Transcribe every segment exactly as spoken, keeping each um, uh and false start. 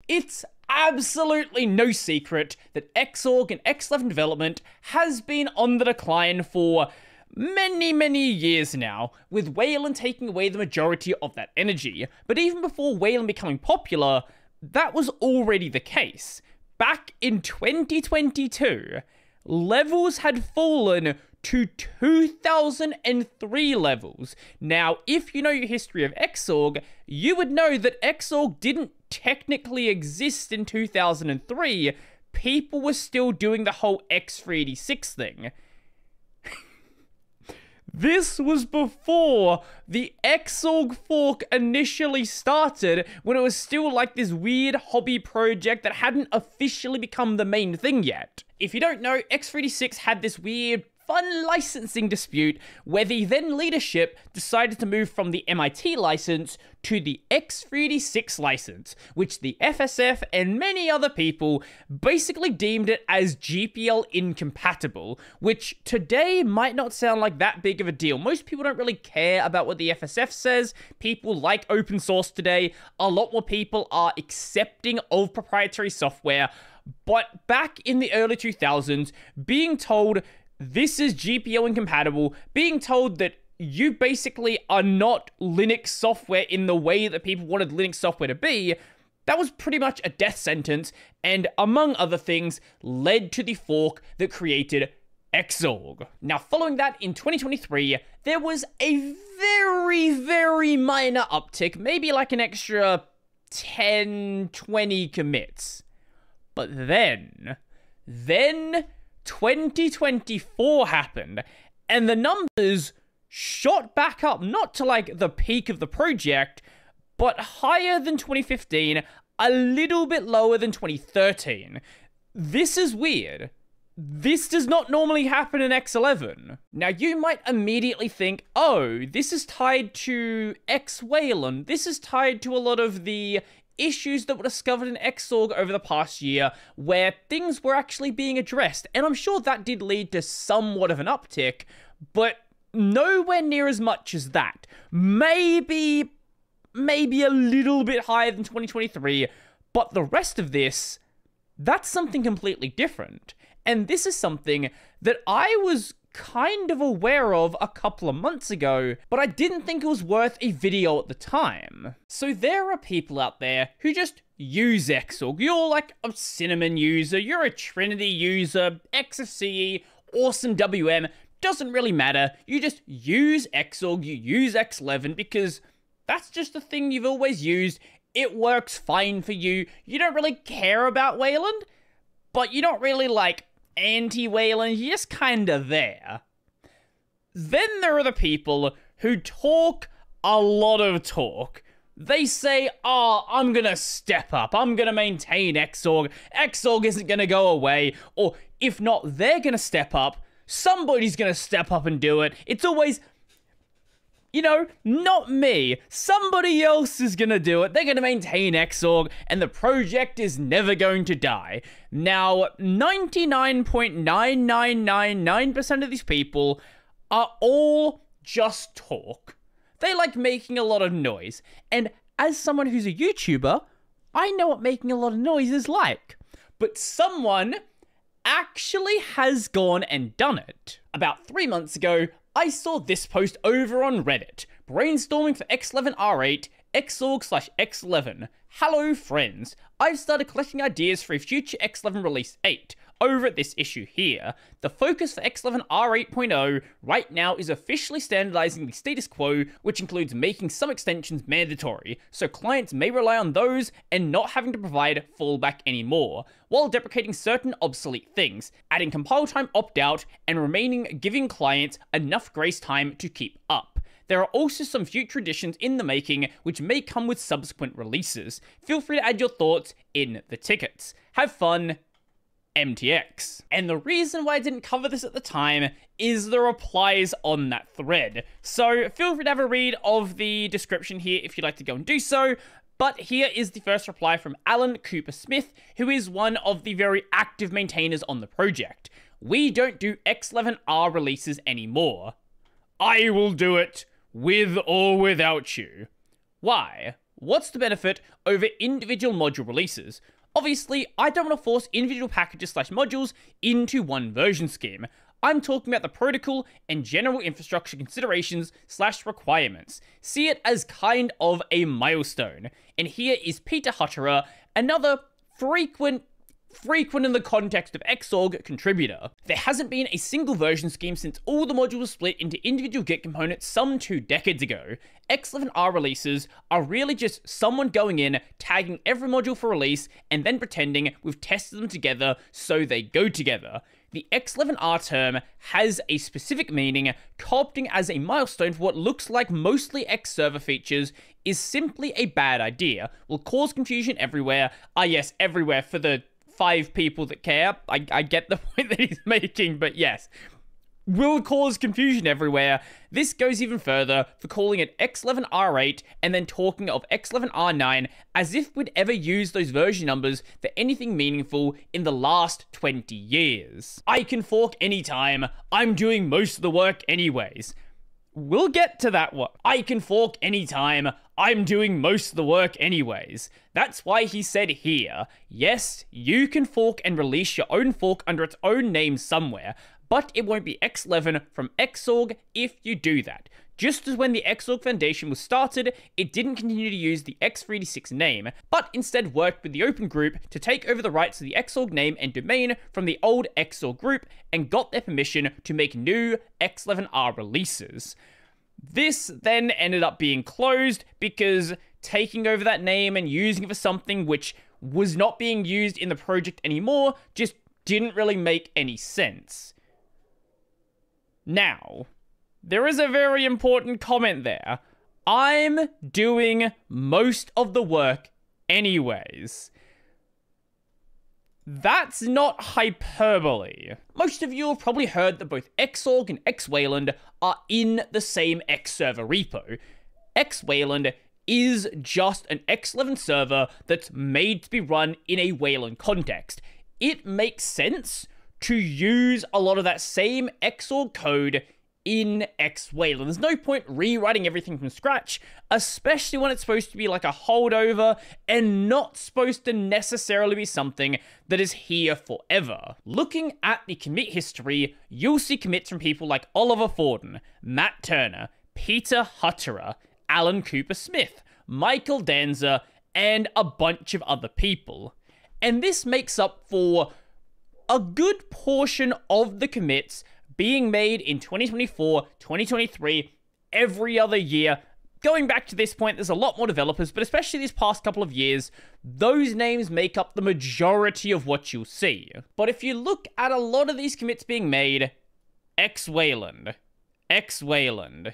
It's absolutely no secret that Xorg and X eleven development has been on the decline for many, many years now, with Wayland taking away the majority of that energy. But even before Wayland becoming popular, that was already the case. Back in twenty twenty-two, levels had fallen to two thousand three levels. Now, if you know your history of Xorg, you would know that Xorg didn't technically exist in two thousand three. People were still doing the whole X three eighty-six thing. This was before the Xorg fork initially started, when it was still like this weird hobby project that hadn't officially become the main thing yet. If you don't know, X three eighty-six had this weird fun licensing dispute where the then leadership decided to move from the M I T license to the X three eighty-six license, which the F S F and many other people basically deemed it as G P L incompatible, which today might not sound like that big of a deal. Most people don't really care about what the F S F says. People like open source today. A lot more people are accepting of proprietary software. But back in the early two thousands, being told this is G P L incompatible, being told that you basically are not Linux software in the way that people wanted Linux software to be, that was pretty much a death sentence, and among other things, led to the fork that created Xorg. Now, following that, in twenty twenty-three, there was a very, very minor uptick, maybe like an extra ten, twenty commits. But then, then twenty twenty-four happened, and the numbers shot back up, not to like the peak of the project, but higher than twenty fifteen, a little bit lower than twenty thirteen. This is weird. This does not normally happen in X eleven. Now, you might immediately think, oh, this is tied to X Wayland. This is tied to a lot of the issues that were discovered in Xorg over the past year, where things were actually being addressed. And I'm sure that did lead to somewhat of an uptick, but nowhere near as much as that. Maybe, maybe a little bit higher than twenty twenty-three, but the rest of this, that's something completely different. And this is something that I was kind of aware of a couple of months ago, but I didn't think it was worth a video at the time. So there are people out there who just use Xorg. You're like a Cinnamon user, you're a Trinity user, X F C E, Awesome W M, doesn't really matter. You just use Xorg, you use X eleven because that's just the thing you've always used. It works fine for you. You don't really care about Wayland, but you're not really like anti-Wayland, you're just kinda there. Then there are the people who talk a lot of talk. They say, oh, I'm gonna step up, I'm gonna maintain Xorg, Xorg isn't gonna go away, or if not, they're gonna step up, somebody's gonna step up and do it. It's always, you know, not me. Somebody else is gonna do it. They're gonna maintain Xorg, and the project is never going to die. Now, ninety-nine point nine nine nine nine percent of these people are all just talk. They like making a lot of noise. And as someone who's a YouTuber, I know what making a lot of noise is like. But someone actually has gone and done it. About three months ago, I saw this post over on Reddit. Brainstorming for X eleven R eight, Xorg slash X eleven. Hello friends, I've started collecting ideas for a future X eleven release eight. Over at this issue here, the focus for X eleven R eight point oh right now is officially standardizing the status quo, which includes making some extensions mandatory, so clients may rely on those and not having to provide fallback anymore, while deprecating certain obsolete things, adding compile time opt-out, and remaining giving clients enough grace time to keep up. There are also some future additions in the making, which may come with subsequent releases. Feel free to add your thoughts in the tickets. Have fun, M T X. And the reason why I didn't cover this at the time is the replies on that thread. So feel free to have a read of the description here if you'd like to go and do so. But here is the first reply from Alan Cooper Smith, who is one of the very active maintainers on the project. We don't do X eleven R releases anymore. I will do it, with or without you. Why? What's the benefit over individual module releases? Obviously, I don't want to force individual packages slash modules into one version scheme. I'm talking about the protocol and general infrastructure considerations slash requirements. See it as kind of a milestone. And here is Peter Hutterer, another frequent frequent in the context of Xorg contributor. There hasn't been a single version scheme since all the modules were split into individual Git components some two decades ago. X eleven R releases are really just someone going in, tagging every module for release, and then pretending we've tested them together so they go together. The X eleven R term has a specific meaning, co-opting as a milestone for what looks like mostly X server features is simply a bad idea, will cause confusion everywhere. Ah yes, everywhere for the five people that care. I, I get the point that he's making, but yes. Will cause confusion everywhere. This goes even further for calling it X eleven R eight and then talking of X eleven R nine as if we'd ever use those version numbers for anything meaningful in the last twenty years. I can fork anytime. I'm doing most of the work anyways. We'll get to that one. I can fork anytime. I'm doing most of the work anyways. That's why he said here, yes, you can fork and release your own fork under its own name somewhere, but it won't be X eleven from Xorg if you do that. Just as when the Xorg Foundation was started, it didn't continue to use the X three eighty-six name, but instead worked with the Open Group to take over the rights to the Xorg name and domain from the old Xorg group and got their permission to make new X eleven R releases. This then ended up being closed because taking over that name and using it for something which was not being used in the project anymore just didn't really make any sense. Now, there is a very important comment there. I'm doing most of the work anyways. That's not hyperbole. Most of you have probably heard that both Xorg and Xwayland are in the same X server repo. Xwayland is just an X eleven server that's made to be run in a Wayland context. It makes sense to use a lot of that same Xorg code in Xwayland. There's no point rewriting everything from scratch, especially when it's supposed to be like a holdover and not supposed to necessarily be something that is here forever. Looking at the commit history, you'll see commits from people like Oliver Forden, Matt Turner, Peter Hutterer, Alan Cooper Smith, Michael Danza, and a bunch of other people. And this makes up for a good portion of the commits being made in twenty twenty-four, twenty twenty-three, every other year. Going back to this point, there's a lot more developers, but especially these past couple of years, those names make up the majority of what you'll see. But if you look at a lot of these commits being made, Xwayland, Xwayland,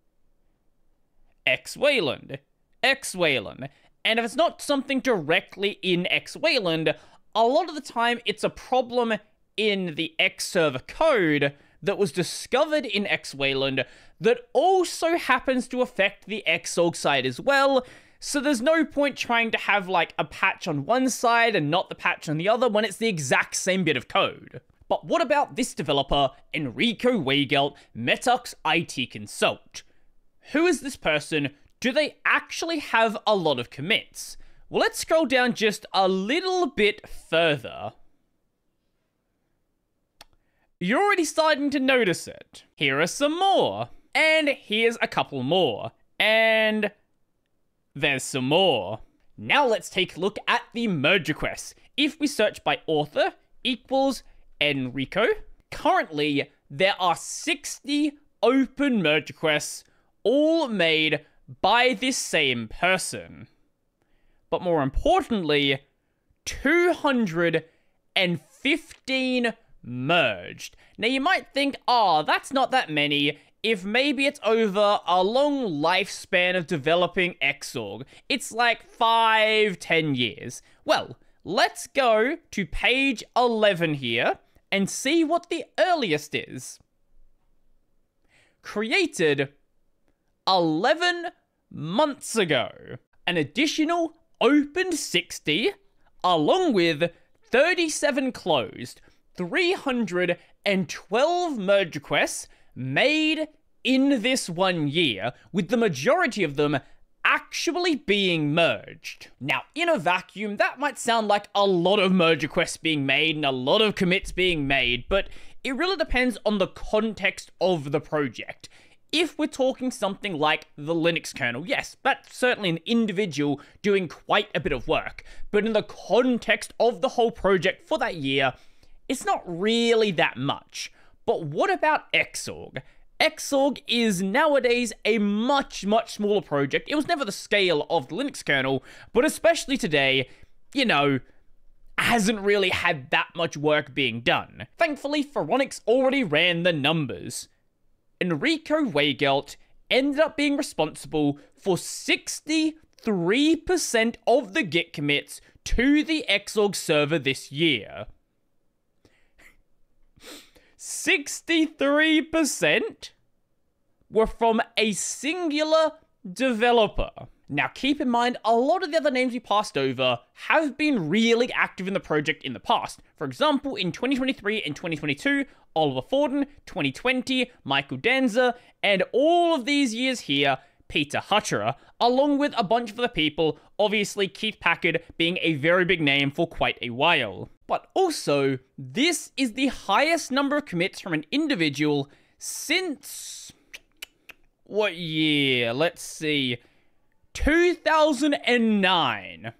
Xwayland, Xwayland, and if it's not something directly in Xwayland, a lot of the time it's a problem in the X server code that was discovered in Xwayland that also happens to affect the Xorg side as well, so there's no point trying to have like a patch on one side and not the patch on the other when it's the exact same bit of code. But what about this developer, Enrico Weigelt, Metux I T Consult? Who is this person? Do they actually have a lot of commits? Well, let's scroll down just a little bit further. You're already starting to notice it. Here are some more. And here's a couple more. And there's some more. Now let's take a look at the merge requests. If we search by author equals Enrico, currently there are sixty open merge requests, all made by this same person. But more importantly, two hundred fifteen merged. Now you might think, oh, that's not that many, if maybe it's over a long lifespan of developing Xorg. It's like five, ten years. Well, let's go to page eleven here and see what the earliest is. Created eleven months ago. An additional opened sixty, along with thirty-seven closed. three hundred twelve merge requests made in this one year, with the majority of them actually being merged. Now, in a vacuum, that might sound like a lot of merge requests being made and a lot of commits being made, but it really depends on the context of the project. If we're talking something like the Linux kernel, yes, that's certainly an individual doing quite a bit of work, but in the context of the whole project for that year, it's not really that much. But what about Xorg? Xorg is nowadays a much, much smaller project. It was never the scale of the Linux kernel, but especially today, you know, hasn't really had that much work being done. Thankfully, Phoronix already ran the numbers. Enrico Weigelt ended up being responsible for sixty-three percent of the Git commits to the Xorg server this year. sixty-three percent were from a singular developer. Now, keep in mind, a lot of the other names we passed over have been really active in the project in the past. For example, in twenty twenty-three and twenty twenty-two, Oliver Forden, twenty twenty, Michael Danza, and all of these years here, Peter Hutterer, along with a bunch of other people, obviously Keith Packard being a very big name for quite a while. But also, this is the highest number of commits from an individual since... what year? Let's see... two thousand nine.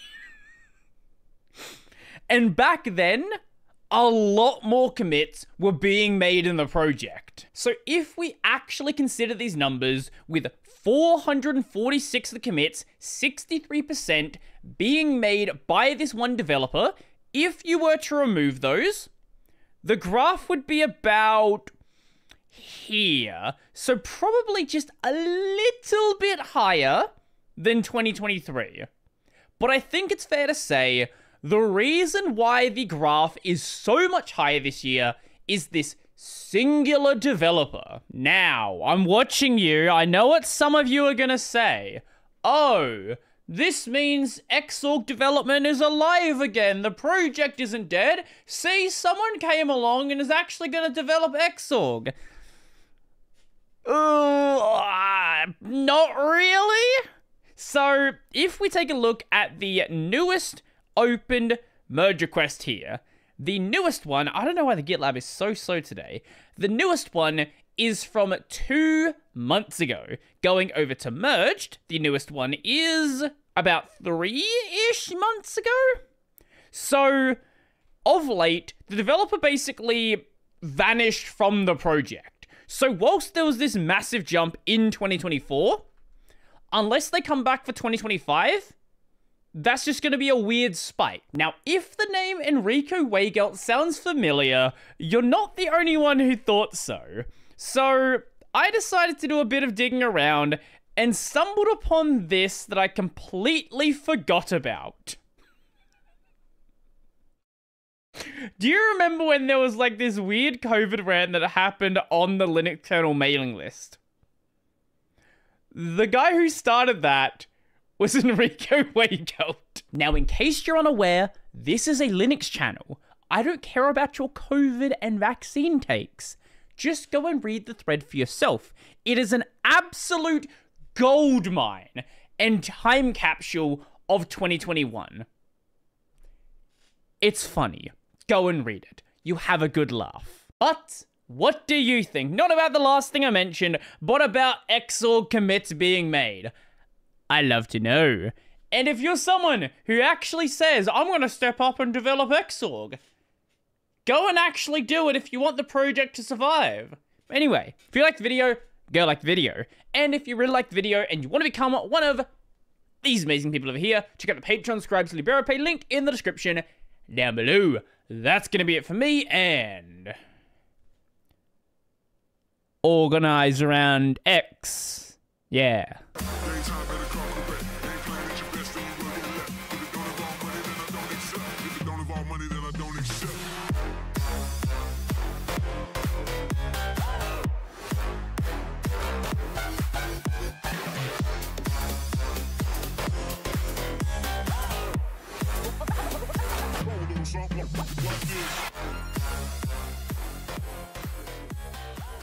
And back then, a lot more commits were being made in the project. So if we actually consider these numbers, with four hundred forty-six of the commits, sixty-three percent being made by this one developer, if you were to remove those, the graph would be about here. So probably just a little bit higher than twenty twenty-three. But I think it's fair to say the reason why the graph is so much higher this year is this singular developer. Now, I'm watching you. I know what some of you are gonna say. Oh, this means Xorg development is alive again. The project isn't dead. See, someone came along and is actually gonna develop Xorg. Uh, not really. So, if we take a look at the newest opened merge request here, the newest one, I don't know why the GitLab is so slow today, the newest one is from two months ago. Going over to merged, the newest one is about three-ish months ago? So, of late, the developer basically vanished from the project. So, whilst there was this massive jump in twenty twenty-four, unless they come back for twenty twenty-five, that's just going to be a weird spike. Now, if the name Enrico Weigelt sounds familiar, you're not the only one who thought so. So, I decided to do a bit of digging around and stumbled upon this that I completely forgot about. Do you remember when there was like this weird COVID rant that happened on the Linux kernel mailing list? The guy who started that was Enrico Weigelt. Now, in case you're unaware, this is a Linux channel. I don't care about your COVID and vaccine takes. Just go and read the thread for yourself. It is an absolute goldmine and time capsule of twenty twenty-one. It's funny. Go and read it. You have a good laugh. But what do you think? Not about the last thing I mentioned, but about Xorg commits being made. I love to know. And if you're someone who actually says, I'm going to step up and develop Xorg, go and actually do it if you want the project to survive. Anyway, if you liked the video, go like the video. And if you really liked the video and you want to become one of these amazing people over here, check out the Patreon, subscribe to LiberaPay, link in the description down below. That's going to be it for me, and organize around X. Yeah.